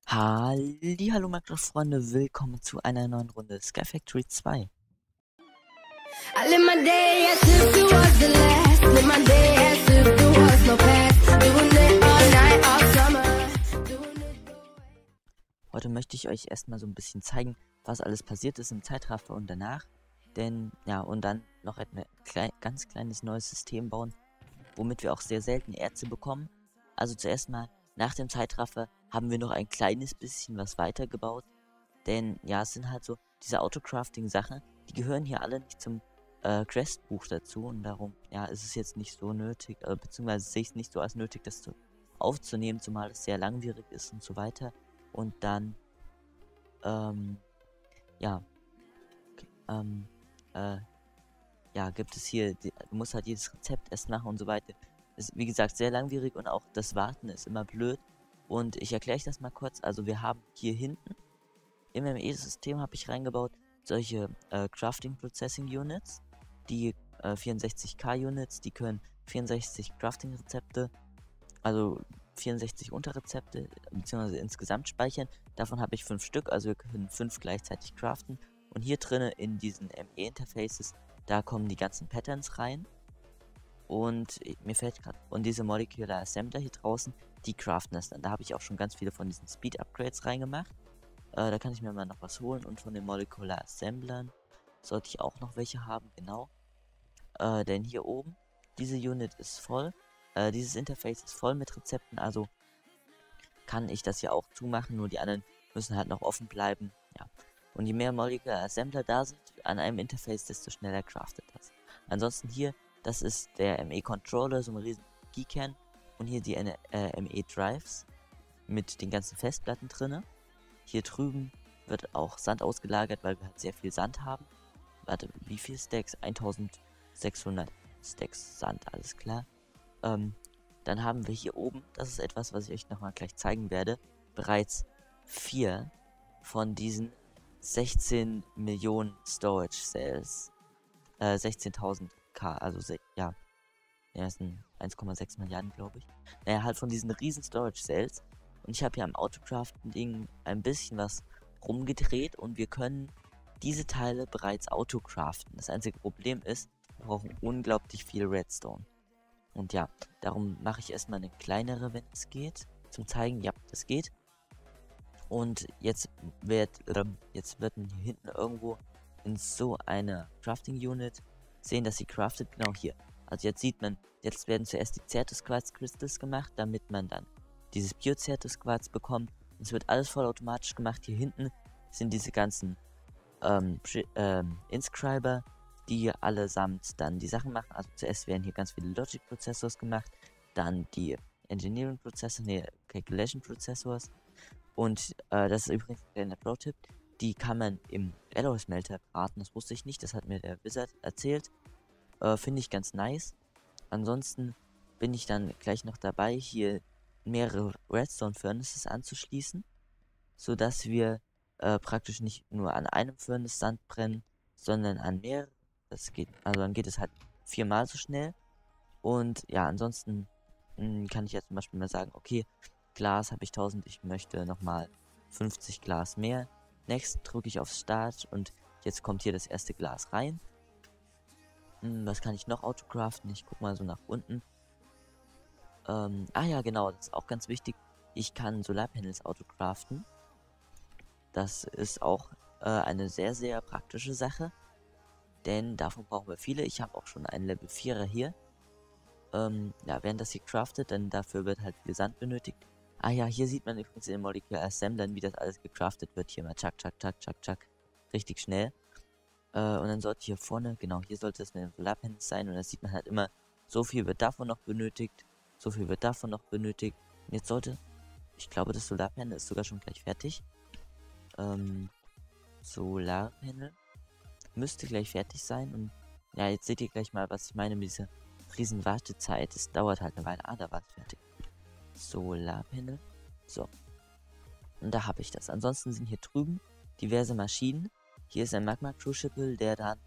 Hallo Minecraft-Freunde, willkommen zu einer neuen Runde Sky Factory 2. I live my day as if it was the last. Live my day as if there was no past. Doing it all night, all summer. Doing it the way. Heute möchte ich euch erstmal so ein bisschen zeigen, was alles passiert ist im Zeitraffer und danach. Denn, ja, und dann noch ein ganz kleines neues System bauen, womit wir auch sehr selten Erze bekommen. Also zuerst mal, nach dem Zeitraffer haben wir noch ein kleines bisschen was weitergebaut. Denn, ja, es sind halt so diese Autocrafting-Sachen, die gehören hier alle nicht zum Questbuch dazu. Und darum, ja, ist es jetzt nicht so nötig, beziehungsweise sehe ich es nicht so als nötig, das aufzunehmen, zumal es sehr langwierig ist und so weiter. Und dann, ja, ähm, ja, gibt es hier, du musst halt jedes Rezept erst machen und so weiter. Ist, wie gesagt, sehr langwierig und auch das Warten ist immer blöd. Und ich erkläre euch das mal kurz. Also wir haben hier hinten im ME-System habe ich reingebaut solche Crafting Processing Units, die 64K Units, die können 64 Crafting Rezepte, also 64 Unterrezepte, beziehungsweise insgesamt speichern. Davon habe ich 5 Stück, also wir können 5 gleichzeitig craften. Und hier drinnen in diesen ME-Interfaces, da kommen die ganzen Patterns rein. Und mir fällt gerade, und diese Molecular Assembler hier draußen, die craften das dann. Da habe ich auch schon ganz viele von diesen Speed Upgrades reingemacht. Da kann ich mir mal noch was holen. Und von den Molecular Assemblern sollte ich auch noch welche haben, genau. Denn hier oben, diese Unit ist voll. Dieses Interface ist voll mit Rezepten, also kann ich das hier auch zumachen, nur die anderen müssen halt noch offen bleiben. Ja. Und je mehr Molecular Assembler da sind an einem Interface, desto schneller craftet das. Ansonsten hier, das ist der ME-Controller, so ein riesen Keycan. Und hier die ME-Drives mit den ganzen Festplatten drinne. Hier drüben wird auch Sand ausgelagert, weil wir halt sehr viel Sand haben. Warte, wie viel Stacks? 1600 Stacks Sand, alles klar. Dann haben wir hier oben, das ist etwas, was ich euch nochmal gleich zeigen werde, bereits 4 von diesen 16 Millionen Storage Cells. 16.000 K, also ja, das sind 1,6 Milliarden, glaube ich. Naja, halt von diesen riesen Storage Cells. Und ich habe hier am Autocrafting-Ding ein bisschen was rumgedreht und wir können diese Teile bereits autocraften. Das einzige Problem ist, wir brauchen unglaublich viel Redstone. Und ja, darum mache ich erstmal eine kleinere, wenn es geht, zum zeigen, ja, das geht. Und jetzt wird man hier hinten irgendwo in so einer Crafting Unit sehen, dass sie craftet, genau hier. Also jetzt sieht man, jetzt werden zuerst die Certus Quartz Crystals gemacht, damit man dann dieses Bio-Certus Quarz bekommt. Es wird alles vollautomatisch gemacht. Hier hinten sind diese ganzen Inscriber, die allesamt dann die Sachen machen. Also zuerst werden hier ganz viele Logic Processors gemacht, dann die Engineering Processors, Calculation Processors. Und das ist übrigens ein kleiner Pro-Tipp, die kann man im Alloy Smelter braten. Das wusste ich nicht, das hat mir der Wizard erzählt. Finde ich ganz nice. Ansonsten bin ich dann gleich noch dabei, hier mehrere Redstone Furnaces anzuschließen, sodass wir praktisch nicht nur an einem Furnace Sand brennen, sondern an mehreren. Das geht, also dann geht es halt 4-mal so schnell. Und ja, ansonsten kann ich jetzt zum Beispiel mal sagen, okay, Glas habe ich 1000, ich möchte nochmal 50 Glas mehr. Next drücke ich auf Start und jetzt kommt hier das erste Glas rein. Was kann ich noch autocraften? Ich guck mal so nach unten. Ja, genau, das ist auch ganz wichtig. Ich kann Solarpanels autocraften. Das ist auch eine sehr, sehr praktische Sache. Denn davon brauchen wir viele. Ich habe auch schon einen Level 4er hier. Ja, während das hier craftet, denn dafür wird halt viel Sand benötigt. Ah ja, hier sieht man übrigens in den Molecular Assemblern, wie das alles gecraftet wird. Hier mal tschack, tschack, tschack, tschack, tschack. Richtig schnell. Und dann sollte hier vorne, genau, hier sollte es mit den Solarpanels sein. Und da sieht man halt immer, so viel wird davon noch benötigt. So viel wird davon noch benötigt. Und jetzt sollte, ich glaube, das Solarpanel ist sogar schon gleich fertig. Solarpanel müsste gleich fertig sein. Und ja, jetzt seht ihr gleich mal, was ich meine mit dieser riesen Wartezeit. Es dauert halt eine Weile. Ah, da war es fertig. Solarpanel. So. Und da habe ich das. Ansonsten sind hier drüben diverse Maschinen. Hier ist ein Magma Crucible, der dann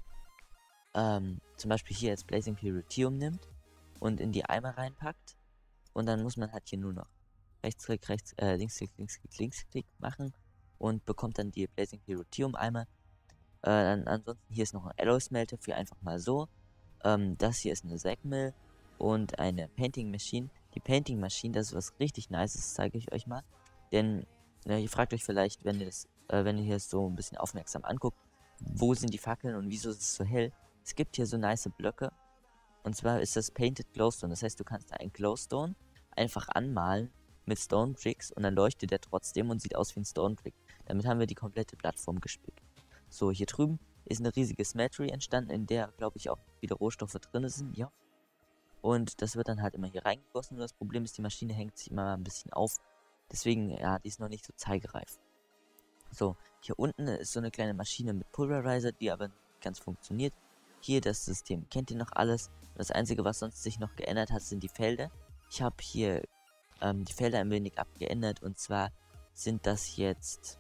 zum Beispiel hier jetzt Blazing Pyrithium nimmt und in die Eimer reinpackt. Und dann muss man halt hier nur noch Rechtsklick, Linksklick, Linksklick, Linksklick machen und bekommt dann die Blazing Pyrotheum Eimer. Ansonsten hier ist noch ein Alloy Smelter für einfach mal so. Das hier ist eine Sägmill und eine Painting Machine. Die Painting Machine, das ist was richtig Nices, zeige ich euch mal. Denn ihr fragt euch vielleicht, wenn ihr hier so ein bisschen aufmerksam anguckt, wo sind die Fackeln und wieso ist es so hell? Es gibt hier so nice Blöcke. Und zwar ist das Painted Glowstone. Das heißt, du kannst da einen Glowstone einfach anmalen mit Stone Bricks und dann leuchtet der trotzdem und sieht aus wie ein Stone Brick. Damit haben wir die komplette Plattform gespickt. So, hier drüben ist eine riesige Smeltery entstanden, in der, glaube ich, auch wieder Rohstoffe drin sind, ja. Und das wird dann halt immer hier reingegossen. Und das Problem ist, die Maschine hängt sich immer mal ein bisschen auf. Deswegen, ja, die ist noch nicht so zeigereif. So, hier unten ist so eine kleine Maschine mit Pulverizer, die aber nicht ganz funktioniert. Hier das System kennt ihr noch alles. Das Einzige, was sonst sich noch geändert hat, sind die Felder. Ich habe hier die Felder ein wenig abgeändert. Und zwar sind das jetzt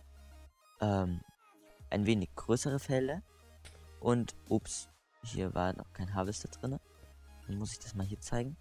ein wenig größere Felder. Und, ups, hier war noch kein Harvester drin. Dann muss ich das mal hier zeigen.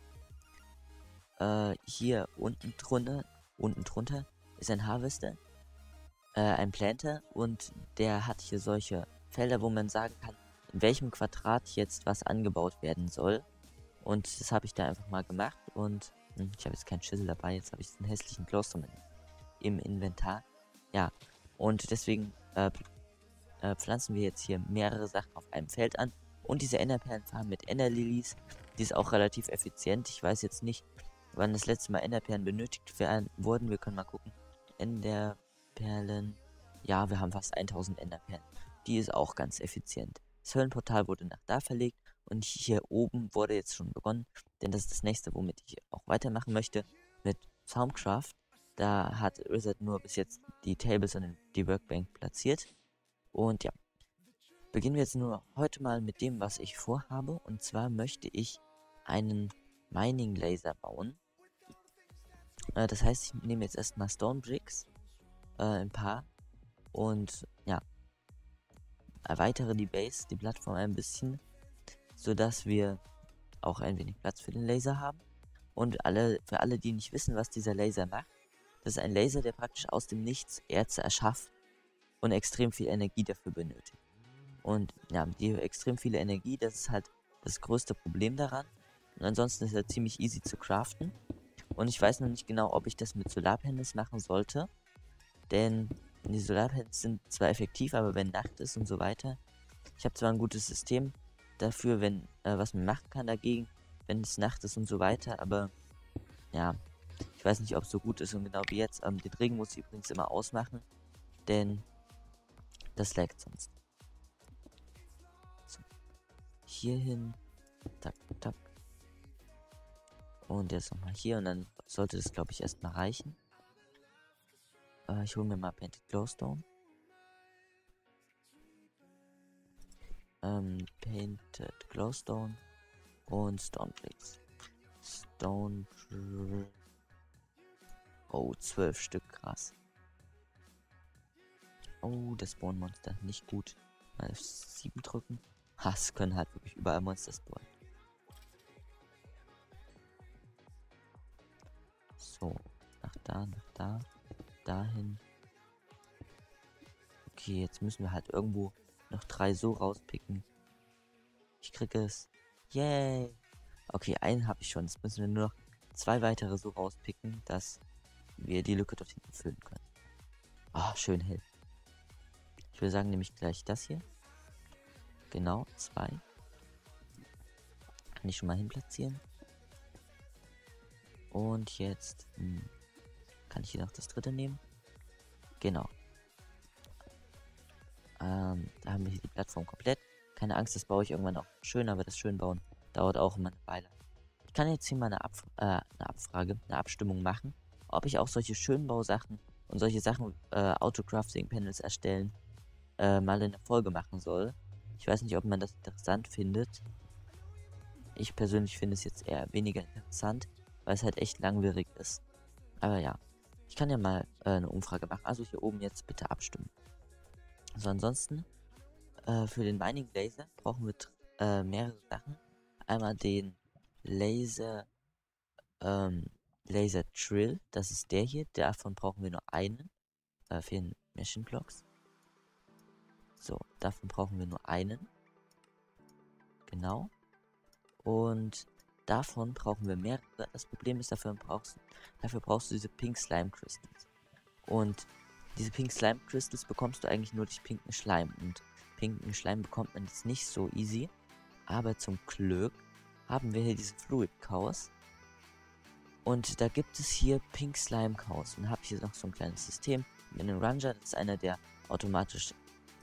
Hier unten drunter ist ein Harvester, ein Planter und der hat hier solche Felder, wo man sagen kann, in welchem Quadrat jetzt was angebaut werden soll. Und das habe ich da einfach mal gemacht und ich habe jetzt keinen Schüssel dabei, jetzt habe ich einen hässlichen Glowstone im Inventar. Ja, und deswegen pflanzen wir jetzt hier mehrere Sachen auf einem Feld an. Und diese Enderperlenfarm mit Enderlilies, die ist auch relativ effizient. Ich weiß jetzt nicht, wann das letzte Mal Enderperlen benötigt wurden. Wir können mal gucken. Enderperlen. Ja, wir haben fast 1000 Enderperlen. Die ist auch ganz effizient. Das Höllenportal wurde nach da verlegt. Und hier oben wurde jetzt schon begonnen. Denn das ist das nächste, womit ich auch weitermachen möchte. Mit Farmcraft. Da hat Rizard nur bis jetzt die Tables und die Workbank platziert. Und ja. Beginnen wir jetzt nur heute mal mit dem, was ich vorhabe. Und zwar möchte ich einen Mining Laser bauen. Das heißt, ich nehme jetzt erstmal Stone Bricks, ein paar. Und ja, erweitere die Base, die Plattform ein bisschen, sodass wir auch ein wenig Platz für den Laser haben. Und für alle, die nicht wissen, was dieser Laser macht, das ist ein Laser, der praktisch aus dem Nichts Erze erschafft und extrem viel Energie dafür benötigt. Und ja, die extrem viele Energie, das ist halt das größte Problem daran. Und ansonsten ist er ziemlich easy zu craften. Und ich weiß noch nicht genau, ob ich das mit Solarpanels machen sollte. Denn die Solarpanels sind zwar effektiv, aber wenn Nacht ist und so weiter. Ich habe zwar ein gutes System dafür, wenn was man machen kann dagegen, wenn es Nacht ist und so weiter. Aber ja, ich weiß nicht, ob es so gut ist. Und genau wie jetzt, den Regen muss ich übrigens immer ausmachen. Denn das laggt sonst. Hier hin. Tak, tak. Und jetzt nochmal hier. Und dann sollte das, glaube ich, erstmal reichen. Ich hole mir mal Painted Glowstone. Painted Glowstone. Und Stone Bricks. Oh, 12 Stück, krass. Oh, das Spawn-Monster. Nicht gut. Mal F7 drücken. Es können halt wirklich überall Monster spawnen. So, nach da, dahin. Okay, jetzt müssen wir halt irgendwo noch 3 so rauspicken. Ich kriege es. Yay! Okay, einen habe ich schon. Jetzt müssen wir nur noch 2 weitere so rauspicken, dass wir die Lücke dort hinten füllen können. Ah, schön hell. Ich würde sagen, nehme ich gleich das hier. Genau, 2. Kann ich schon mal hin platzieren. Und jetzt kann ich hier noch das dritte nehmen. Genau. Da haben wir hier die Plattform komplett. Keine Angst, das baue ich irgendwann auch schön, aber das Schönbauen dauert auch immer eine Weile. Ich kann jetzt hier mal eine Abstimmung machen, ob ich auch solche Schönbausachen und solche Sachen, Auto-Crafting-Panels erstellen, mal in der Folge machen soll. Ich weiß nicht, ob man das interessant findet. Ich persönlich finde es jetzt eher weniger interessant, weil es halt echt langwierig ist. Aber ja, ich kann ja mal eine Umfrage machen. Also hier oben jetzt bitte abstimmen. So, ansonsten, für den Mining Laser brauchen wir mehrere Sachen. Einmal den Laser, Laser Drill, das ist der hier. Davon brauchen wir nur einen. Fehlen Machine Blocks. So, davon brauchen wir nur einen. Genau. Und davon brauchen wir mehrere. Das Problem ist, dafür brauchst du diese Pink Slime Crystals. Und diese Pink Slime Crystals bekommst du eigentlich nur durch pinken Schleim. Und pinken Schleim bekommt man jetzt nicht so easy. Aber zum Glück haben wir hier diese Fluid Cows. Und da gibt es hier Pink Slime Cows. Und habe hier noch so ein kleines System mit einem Ranger. Das ist einer, der automatisch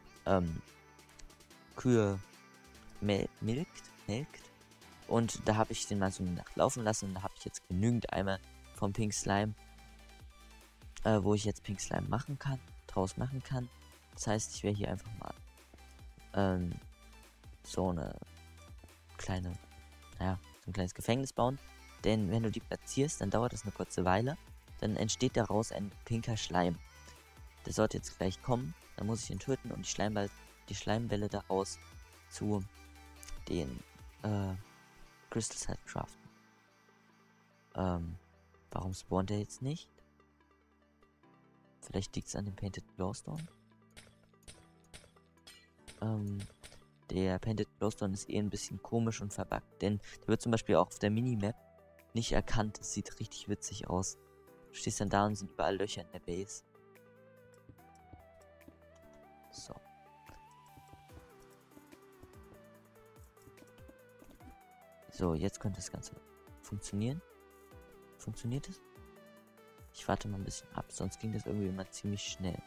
Kühe melkt. Und da habe ich den mal so eine Nacht laufen lassen. Und da habe ich jetzt genügend Eimer vom Pink Slime, wo ich jetzt Pink Slime draus machen kann. Das heißt, ich werde hier einfach mal so ein kleines Gefängnis bauen. Denn wenn du die platzierst, dann dauert das eine kurze Weile. Dann entsteht daraus ein pinker Schleim. Der sollte jetzt gleich kommen. Dann muss ich ihn töten und die Schleimbälle daraus zu den Crystals halt craften. Warum spawnt er jetzt nicht? Vielleicht liegt es an dem Painted Glowstone. Der Painted Glowstone ist ein bisschen komisch und verbuggt, denn der wird zum Beispiel auch auf der Minimap nicht erkannt. Das sieht richtig witzig aus. Du stehst dann da und sind überall Löcher in der Base. So. So, jetzt könnte das Ganze funktionieren. Funktioniert es? Ich warte mal ein bisschen ab, sonst ging das irgendwie immer ziemlich schnell.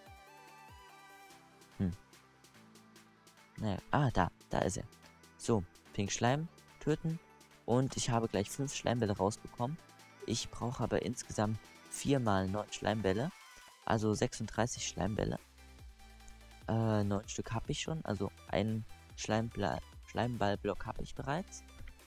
Naja, da ist er. So, Pink Schleim töten. Und ich habe gleich 5 Schleimbälle rausbekommen. Ich brauche aber insgesamt 4 mal 9 Schleimbälle. Also 36 Schleimbälle. 9 Stück habe ich schon. Also einen Schleimballblock habe ich bereits.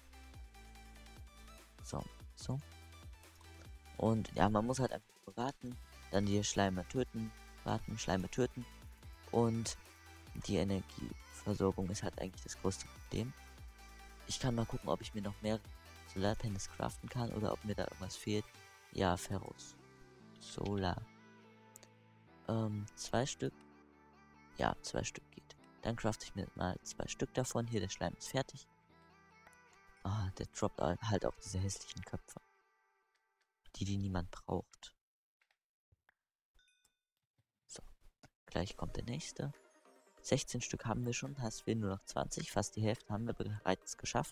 So. Und ja, man muss halt einfach warten. Dann die Schleime töten. Schleime töten. Und die Energieversorgung ist halt eigentlich das größte Problem. Ich kann mal gucken, ob ich mir noch mehr Solarpanels craften kann oder ob mir da irgendwas fehlt. Ja, Ferros. Solar. 2 Stück. Ja, 2 Stück geht. Dann crafte ich mir mal 2 Stück davon. Hier, der Schleim ist fertig. Der droppt halt auch diese hässlichen Köpfe. Die niemand braucht. So. Gleich kommt der nächste. 16 Stück haben wir schon, heißt wir nur noch 20, fast die Hälfte haben wir bereits geschafft.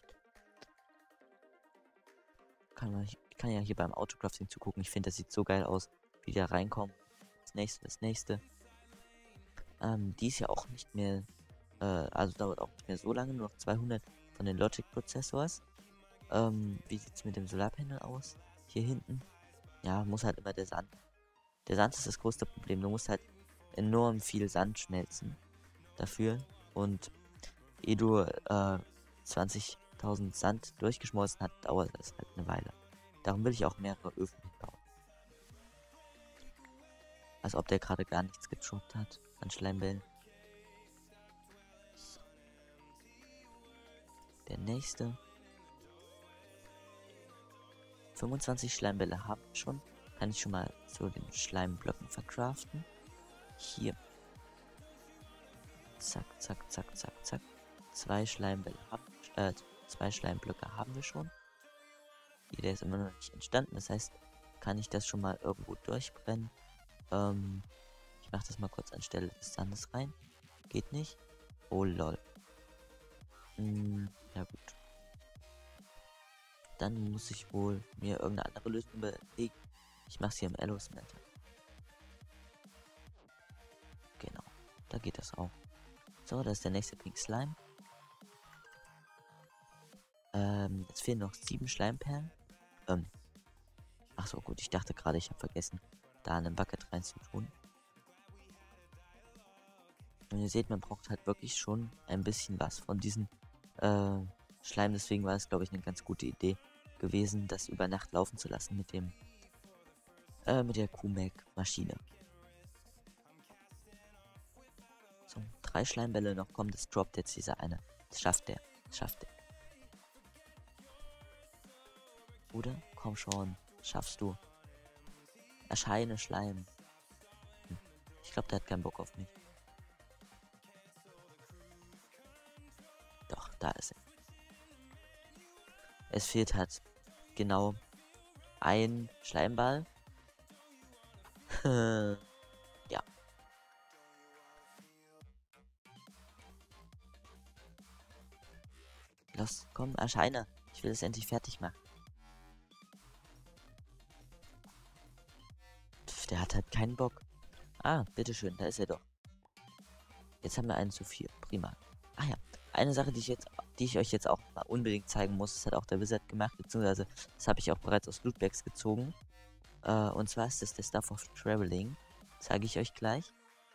Ich kann ja hier beim Autocrafting zugucken, ich finde, das sieht so geil aus, wie der reinkommt. Das nächste. Die ist ja auch nicht mehr, also dauert auch nicht mehr so lange, nur noch 200 von den Logic-Prozessors. Wie sieht es mit dem Solarpanel aus? Hier hinten. Ja, muss halt immer der Sand. Der Sand ist das größte Problem, du musst halt enorm viel Sand schmelzen dafür, und ehe du 20.000 Sand durchgeschmolzen hat, dauert das halt eine Weile. Darum will ich auch mehrere Öfen bauen. Als ob der gerade gar nichts gedroppt hat an Schleimbällen. So. Der nächste. 25 Schleimbälle haben wir schon. Kann ich schon mal zu den Schleimblöcken verkraften. Hier. Zack. 2 Schleimbälle zwei Schleimblöcke haben wir schon. Hier, der ist immer noch nicht entstanden. Das heißt, kann ich das schon mal irgendwo durchbrennen. Ich mache das mal kurz anstelle des Sandes rein. Geht nicht. Oh lol. Ja gut. Dann muss ich wohl mir irgendeine andere Lösung überlegen. Ich mache es hier im Alloy Smelter. Genau. Da geht das auch. So, das ist der nächste Pink Slime. Jetzt fehlen noch 7 Schleimperlen. Ach so, gut, ich dachte gerade, ich habe vergessen, da einen Bucket rein zu tun. Und ihr seht, man braucht halt wirklich schon ein bisschen was von diesen Schleim. Deswegen war es, glaube ich, eine ganz gute Idee gewesen, das über Nacht laufen zu lassen mit dem mit der QMAG-Maschine. So, 3 Schleimbälle noch kommen, das droppt jetzt dieser eine. Das schafft der. Oder? Komm schon. Schaffst du. Erscheine, Schleim. Ich glaube, der hat keinen Bock auf mich. Doch, da ist er. Es fehlt halt genau ein Schleimball. Ja. Los, komm, erscheine. Ich will es endlich fertig machen. Pff, der hat halt keinen Bock. Ah, bitteschön, da ist er doch. Jetzt haben wir einen zu viel. Prima. Ah ja, eine Sache, die ich euch jetzt auch mal unbedingt zeigen muss, das hat auch der Wizard gemacht, beziehungsweise das habe ich auch bereits aus Lootbags gezogen. Und zwar ist das der Stuff of Traveling. Zeige ich euch gleich.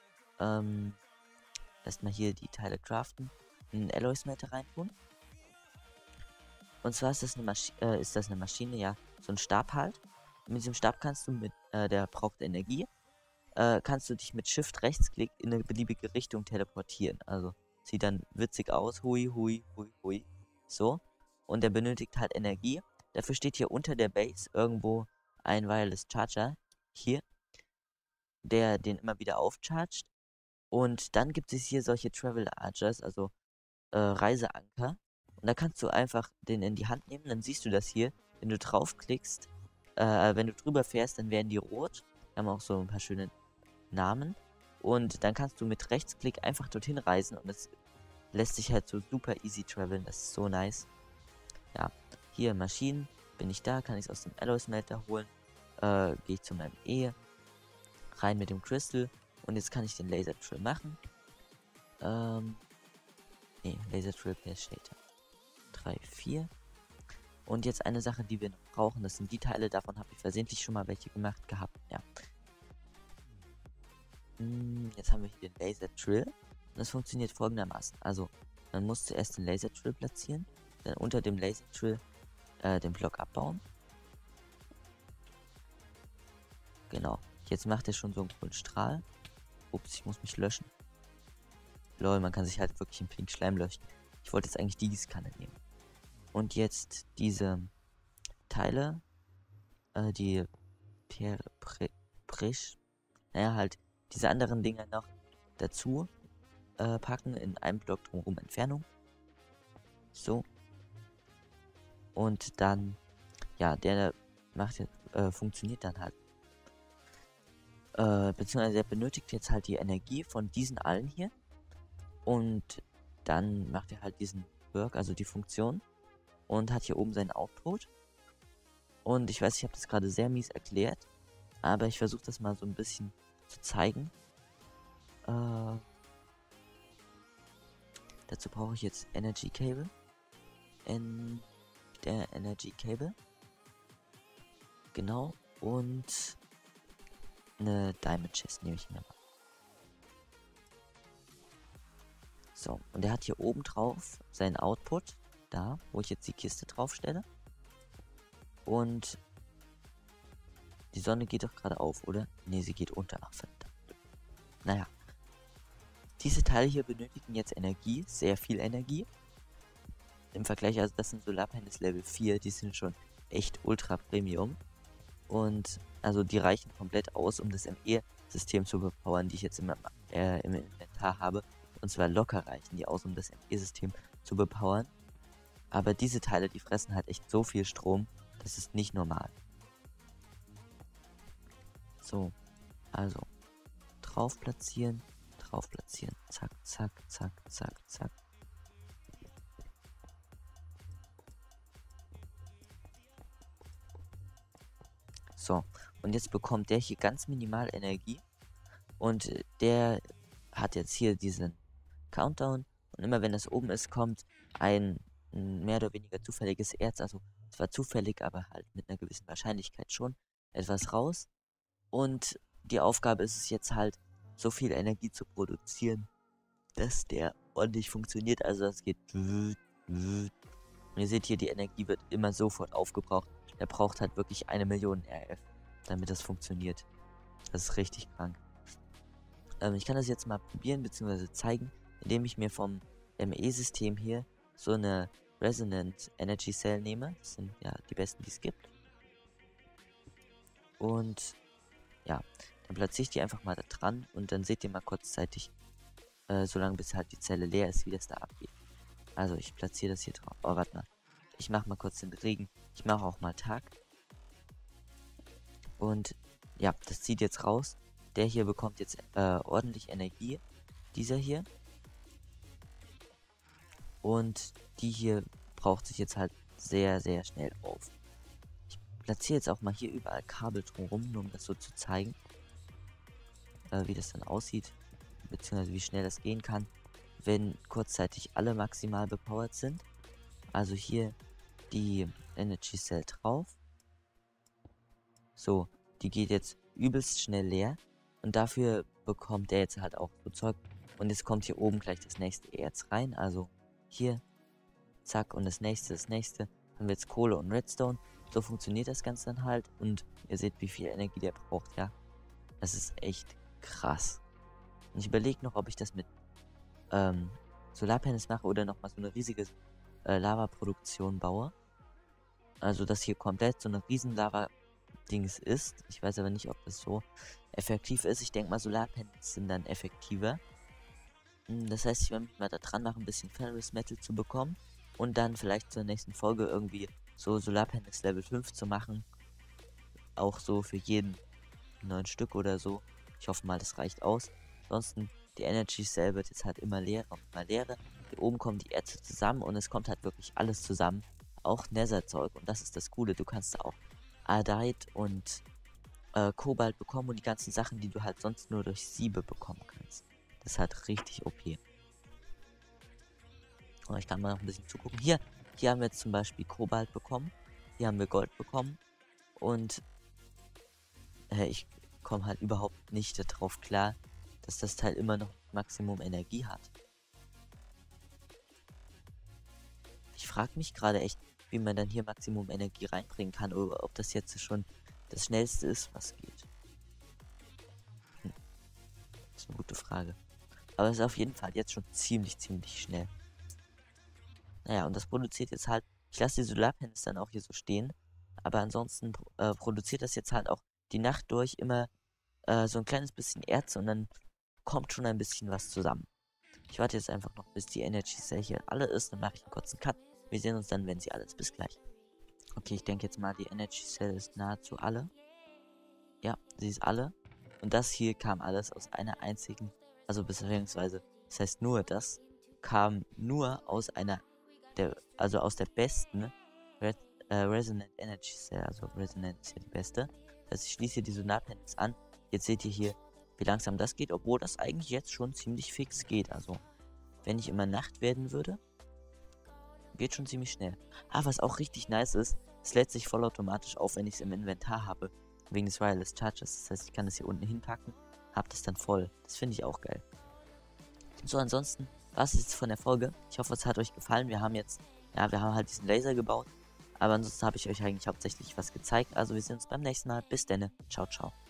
Erstmal hier die Teile craften, einen Alloy Smelter reintun. Und zwar ist das eine Maschine, ja, so ein Stab halt. Mit diesem Stab kannst du der braucht Energie, kannst du dich mit Shift Rechtsklick in eine beliebige Richtung teleportieren. Also sieht dann witzig aus, hui, hui, hui, hui. So. Und der benötigt halt Energie. Dafür steht hier unter der Base irgendwo ein Wireless Charger. Hier. Der den immer wieder aufchargt. Und dann gibt es hier solche Travel Archers, also Reiseanker. Und da kannst du einfach den in die Hand nehmen, dann siehst du das hier. Wenn du draufklickst, wenn du drüber fährst, dann werden die rot. Die haben auch so ein paar schöne Namen. Und dann kannst du mit Rechtsklick einfach dorthin reisen und es lässt sich halt so super easy traveln. Das ist so nice. Ja, hier Maschinen, bin ich da, kann ich es aus dem Alloy Smelter holen. Gehe ich zu meinem rein mit dem Crystal. Und jetzt kann ich den Laser Drill machen. Laser Drill per Shader. 3, 4. Und jetzt eine Sache, die wir noch brauchen, das sind die Teile, davon habe ich versehentlich schon mal welche gemacht gehabt, ja. Jetzt haben wir hier den Laser Drill. Und das funktioniert folgendermaßen. Also, man muss zuerst den Laser Drill platzieren, dann unter dem Laser Drill den Block abbauen. Genau. Jetzt macht er schon so einen coolen Strahl. Ups, ich muss mich löschen. Lol, man kann sich halt wirklich im Pink Schleim löschen. Ich wollte jetzt eigentlich die Gießkanne nehmen. Und jetzt diese Teile, die naja, halt diese anderen Dinger noch dazu packen in einem Block drumherum Entfernung. So. Und dann, ja, der funktioniert dann halt. Beziehungsweise er benötigt jetzt halt die Energie von diesen allen hier. Und dann macht er halt diesen Work, also die Funktion. Und hat hier oben seinen Output. Und ich weiß, ich habe das gerade sehr mies erklärt. Aber ich versuche das mal so ein bisschen zu zeigen. Dazu brauche ich jetzt Energy Cable. Der Energy Cable. Genau. Und eine Diamond Chest nehme ich mir mal. So, und er hat hier oben drauf seinen Output. Da, wo ich jetzt die Kiste drauf stelle. Und die Sonne geht doch gerade auf, oder? Ne, sie geht unter. Ach, verdammt. Naja. Diese Teile hier benötigen jetzt Energie, sehr viel Energie. Im Vergleich, also das sind Solarpanels Level 4, die sind schon echt ultra Premium. Und also die reichen komplett aus, um das ME-System zu bepowern, die ich jetzt im Inventar habe. Und zwar locker reichen die aus, um das ME-System zu bepowern. Aber diese Teile, die fressen halt echt so viel Strom, das ist nicht normal. So, also drauf platzieren, zack, zack, zack, zack, zack. So, und jetzt bekommt der hier ganz minimal Energie und der hat jetzt hier diesen Countdown und immer wenn das oben ist, kommt ein mehr oder weniger zufälliges Erz, also zwar zufällig, aber halt mit einer gewissen Wahrscheinlichkeit schon etwas raus. Und die Aufgabe ist es jetzt halt, so viel Energie zu produzieren, dass der ordentlich funktioniert. Also das geht. Und ihr seht hier, die Energie wird immer sofort aufgebraucht. Der braucht halt wirklich 1 Million RF, damit das funktioniert. Das ist richtig krank. Ich kann das jetzt mal probieren bzw. zeigen, indem ich mir vom ME-System hier so eine Resonant Energy Cell nehme. Das sind ja die besten, die es gibt. Und ja, dann platziere ich die einfach mal da dran und dann seht ihr mal kurzzeitig, solange bis halt die Zelle leer ist, wie das da abgeht. Also ich platziere das hier drauf. Oh, warte mal. Ich mache mal kurz den Regen. Ich mache auch mal Tag. Und ja, das zieht jetzt raus. Der hier bekommt jetzt ordentlich Energie. Dieser hier. Und die hier braucht sich jetzt halt sehr, sehr schnell auf. Ich platziere jetzt auch mal hier überall Kabel drumherum, nur um das so zu zeigen. Wie das dann aussieht. Beziehungsweise wie schnell das gehen kann, wenn kurzzeitig alle maximal bepowert sind. Also hier die Energy Cell drauf. So, die geht jetzt übelst schnell leer. Und dafür bekommt der jetzt halt auch so Zeug. Und jetzt kommt hier oben gleich das nächste Erz rein. Also hier, zack, und das nächste. Haben wir jetzt Kohle und Redstone. So funktioniert das Ganze dann halt. Und ihr seht, wie viel Energie der braucht, ja. Das ist echt krass. Und ich überlege noch, ob ich das mit Solarpanels mache oder nochmal so eine riesige Lava-Produktion baue. Also, dass hier komplett so eine riesen Lava-Dings ist. Ich weiß aber nicht, ob das so effektiv ist. Ich denke mal, Solarpanels sind dann effektiver. Das heißt, ich werde mich mal da dran machen, ein bisschen Ferrous Metal zu bekommen. Und dann vielleicht zur nächsten Folge irgendwie so Solarpanels Level 5 zu machen. Auch so für jeden 9 Stück oder so. Ich hoffe mal, das reicht aus. Ansonsten, die Energy Cell wird jetzt halt immer leerer und immer leerer. Hier oben kommen die Erze zusammen und es kommt halt wirklich alles zusammen. Auch Nether-Zeug. Und das ist das Coole. Du kannst da auch Ardite und Kobalt bekommen und die ganzen Sachen, die du halt sonst nur durch Siebe bekommen kannst. Das ist halt richtig OP. Und ich kann mal noch ein bisschen zugucken. Hier haben wir jetzt zum Beispiel Kobalt bekommen. Hier haben wir Gold bekommen. Und ich komme halt überhaupt nicht darauf klar, dass das Teil immer noch Maximum Energie hat. Ich frage mich gerade echt, wie man dann hier Maximum Energie reinbringen kann, oder ob das jetzt schon das Schnellste ist, was geht. Das ist eine gute Frage. Aber es ist auf jeden Fall jetzt schon ziemlich schnell. Naja, und das produziert jetzt halt, ich lasse die Solarpanels dann auch hier so stehen, aber ansonsten produziert das jetzt halt auch die Nacht durch immer so ein kleines bisschen Erz und dann kommt schon ein bisschen was zusammen. Ich warte jetzt einfach noch, bis die Energy Cell hier alle ist, dann mache ich einen kurzen Cut. Wir sehen uns dann, wenn sie alles. Bis gleich. Okay, ich denke jetzt mal, die Energy Cell ist nahezu alle. Ja, sie ist alle. Und das hier kam alles aus einer einzigen, also beziehungsweise, das heißt nur, das kam nur aus einer, aus der besten Resonant Energy Cell. Also Resonant ist ja die beste. Das heißt, ich schließe hier die Solarpanels an. Jetzt seht ihr hier, wie langsam das geht, obwohl das eigentlich jetzt schon ziemlich fix geht. Also, wenn ich immer Nacht werden würde, geht schon ziemlich schnell. Ah, was auch richtig nice ist, es lädt sich vollautomatisch auf, wenn ich es im Inventar habe. Wegen des Wireless Chargers. Das heißt, ich kann das hier unten hinpacken, hab das dann voll. Das finde ich auch geil. So, ansonsten war es jetzt von der Folge. Ich hoffe, es hat euch gefallen. Wir haben halt diesen Laser gebaut. Aber ansonsten habe ich euch eigentlich hauptsächlich was gezeigt. Also wir sehen uns beim nächsten Mal. Bis denne. Ciao, ciao.